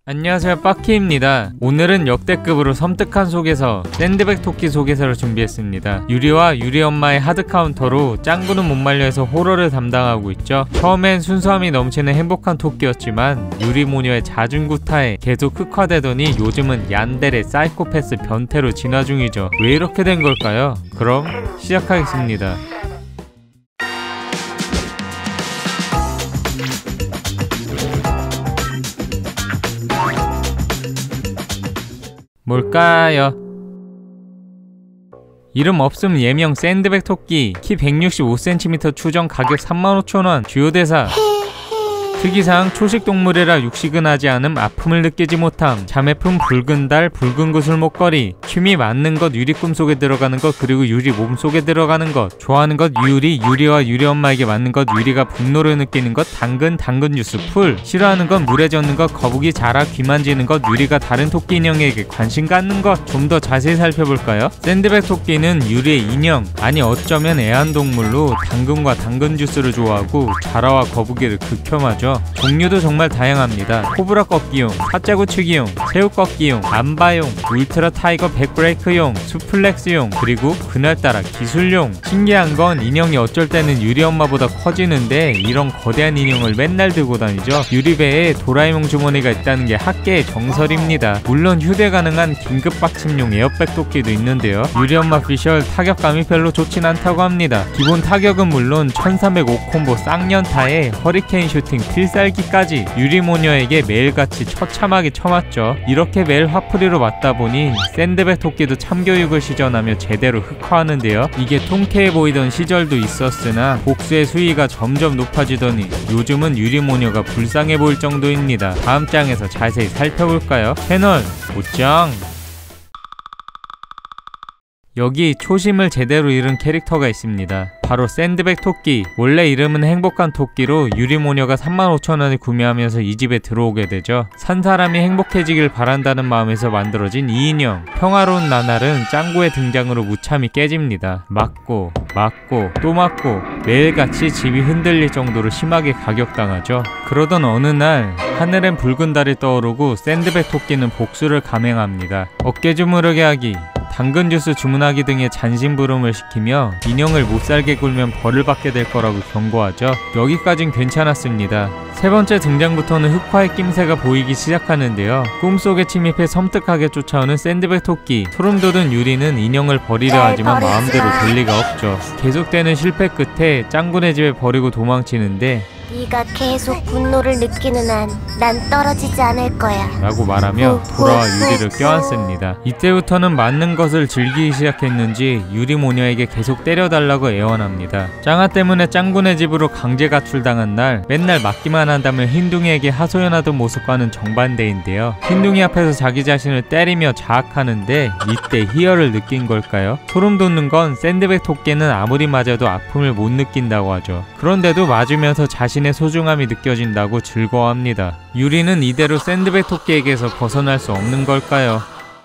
안녕하세요, 빠키입니다. 오늘은 역대급으로 섬뜩한 속에서 샌드백 토끼 속에서를 준비했습니다. 유리와 유리 엄마의 하드 카운터로 짱구는 못 말려에서 호러를 담당하고 있죠. 처음엔 순수함이 넘치는 행복한 토끼였지만 유리 모녀의 잦은 구타에 계속 흑화되더니 요즘은 얀데레 사이코패스 변태로 진화 중이죠. 왜 이렇게 된 걸까요? 그럼 시작하겠습니다. 뭘까요? 이름 없음 예명 샌드백 토끼, 키 165cm, 추정 가격 35,000원, 주요 대사 특이사항 초식동물이라 육식은 하지 않음, 아픔을 느끼지 못함, 자매품 붉은 달, 붉은 구슬 목걸이, 취미 맞는 것, 유리 꿈속에 들어가는 것, 그리고 유리 몸속에 들어가는 것, 좋아하는 것 유리, 유리와 유리 엄마에게 맞는 것, 유리가 분노를 느끼는 것, 당근 주스 풀, 싫어하는 것, 물에 젖는 것, 거북이 자라 귀 만지는 것, 유리가 다른 토끼 인형에게 관심 갖는 것. 좀 더 자세히 살펴볼까요? 샌드백 토끼는 유리의 인형, 아니 어쩌면 애완동물로 당근과 당근 주스를 좋아하고 자라와 거북이를 극혐하죠. 종류도 정말 다양합니다. 코브라 꺾기용, 사자구치기용, 새우 꺾기용, 암바용, 울트라 타이거 백브레이크용, 수플렉스용, 그리고 그날따라 기술용. 신기한 건 인형이 어쩔 때는 유리 엄마보다 커지는데 이런 거대한 인형을 맨날 들고 다니죠. 유리배에 도라에몽 주머니가 있다는 게 학계의 정설입니다. 물론 휴대 가능한 긴급 받침용 에어백 토끼도 있는데요. 유리 엄마 피셜 타격감이 별로 좋진 않다고 합니다. 기본 타격은 물론 1305 콤보 쌍연타에 허리케인 슈팅 필살기까지 유리모녀에게 매일같이 처참하게 쳐맞죠. 이렇게 매일 화풀이로 맞다 보니 샌드백 토끼도 참교육을 시전하며 제대로 흑화하는데요. 이게 통쾌해 보이던 시절도 있었으나 복수의 수위가 점점 높아지더니 요즘은 유리모녀가 불쌍해 보일 정도입니다. 다음 장에서 자세히 살펴볼까요? 채널 고정! 여기 초심을 제대로 잃은 캐릭터가 있습니다. 바로 샌드백 토끼. 원래 이름은 행복한 토끼로 유리모녀가 35,000원에 구매하면서 이 집에 들어오게 되죠. 산 사람이 행복해지길 바란다는 마음에서 만들어진 이 인형. 평화로운 나날은 짱구의 등장으로 무참히 깨집니다. 맞고 또 맞고 매일같이 집이 흔들릴 정도로 심하게 가격당하죠. 그러던 어느 날 하늘엔 붉은 달이 떠오르고 샌드백 토끼는 복수를 감행합니다. 어깨 주무르게 하기, 당근 주스 주문하기 등의 잔심부름을 시키며 인형을 못살게 굴면 벌을 받게 될 거라고 경고하죠. 여기까진 괜찮았습니다. 세 번째 등장부터는 흑화의 낌새가 보이기 시작하는데요. 꿈속에 침입해 섬뜩하게 쫓아오는 샌드백 토끼. 소름 돋은 유리는 인형을 버리려 하지만 마음대로 될 리가 없죠. 계속되는 실패 끝에 짱구네 집에 버리고 도망치는데 네가 계속 분노를 느끼는 한 난 떨어지지 않을 거야 라고 말하며 돌아와 유리를 껴안습니다. 이때부터는 맞는 것을 즐기기 시작했는지 유리모녀에게 계속 때려달라고 애원합니다. 짱아 때문에 짱구네 집으로 강제 가출당한 날 맨날 맞기만 한다며 흰둥이에게 하소연하던 모습과는 정반대인데요. 흰둥이 앞에서 자기 자신을 때리며 자학하는데 이때 희열을 느낀 걸까요? 소름 돋는 건 샌드백 토끼는 아무리 맞아도 아픔을 못 느낀다고 하죠. 그런데도 맞으면서 자신의 소중함이 느껴진다고 즐거워합니다. 유리는 이대로 샌드백 토끼에게서 벗어날 수 없는 걸까요?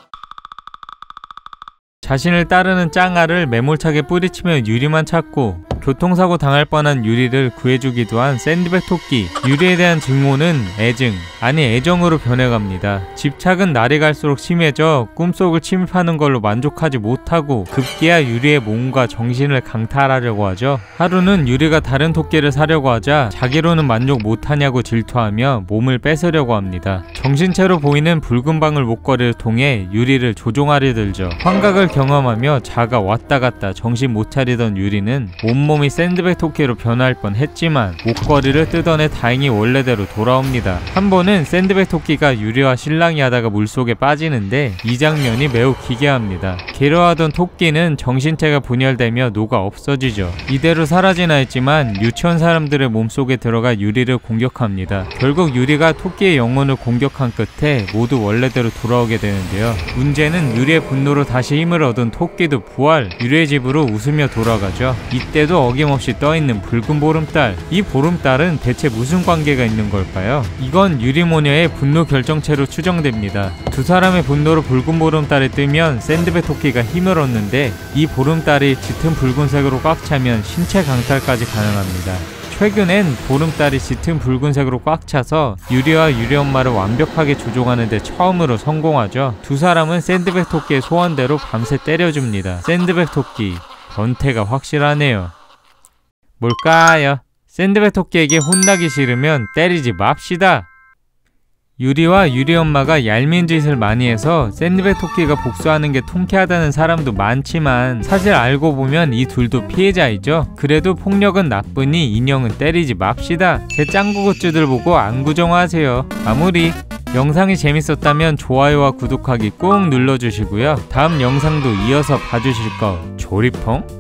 자신을 따르는 짱아를 매몰차게 뿌리치며 유리만 찾고 교통사고 당할 뻔한 유리를 구해주기도 한 샌드백 토끼. 유리에 대한 증오는 애증, 아니 애정으로 변해갑니다. 집착은 날이 갈수록 심해져 꿈속을 침입하는 걸로 만족하지 못하고 급기야 유리의 몸과 정신을 강탈하려고 하죠. 하루는 유리가 다른 토끼를 사려고 하자 자기로는 만족 못하냐고 질투하며 몸을 뺏으려고 합니다. 정신체로 보이는 붉은 방울 목걸이를 통해 유리를 조종하려 들죠. 환각을 경험하며 자가 왔다 갔다 정신 못 차리던 유리는 온몸이 샌드백 토끼로 변할 뻔 했지만 목걸이를 뜯어내 다행히 원래대로 돌아옵니다. 한 번은 샌드백 토끼가 유리와 실랑이 하다가 물속에 빠지는데 이 장면이 매우 기괴합니다. 괴로워하던 토끼는 정신체가 분열되며 녹아 없어지죠. 이대로 사라지나 했지만 유치원 사람들의 몸속에 들어가 유리를 공격합니다. 결국 유리가 토끼의 영혼을 공격한 끝에 모두 원래대로 돌아오게 되는데요. 문제는 유리의 분노로 다시 힘을 얻은 토끼도 부활, 유리의 집으로 웃으며 돌아가죠. 이때도 어김없이 떠있는 붉은 보름달. 이 보름달은 대체 무슨 관계가 있는 걸까요? 이건 유리모녀의 분노 결정체로 추정됩니다. 두 사람의 분노로 붉은 보름달이 뜨면 샌드백 토끼가 힘을 얻는데 이 보름달이 짙은 붉은색으로 꽉 차면 신체 강탈까지 가능합니다. 최근엔 보름달이 짙은 붉은색으로 꽉 차서 유리와 유리 엄마를 완벽하게 조종하는데 처음으로 성공하죠. 두 사람은 샌드백 토끼의 소원대로 밤새 때려줍니다. 샌드백 토끼, 변태가 확실하네요. 뭘까요? 샌드백 토끼에게 혼나기 싫으면 때리지 맙시다. 유리와 유리 엄마가 얄미운 짓을 많이 해서 샌드백 토끼가 복수하는 게 통쾌하다는 사람도 많지만 사실 알고 보면 이 둘도 피해자이죠. 그래도 폭력은 나쁘니 인형은 때리지 맙시다. 제 짱구 굿즈들 보고 안구정화하세요. 마무리. 영상이 재밌었다면 좋아요와 구독하기 꾹 눌러주시고요. 다음 영상도 이어서 봐주실 거 조리퐁?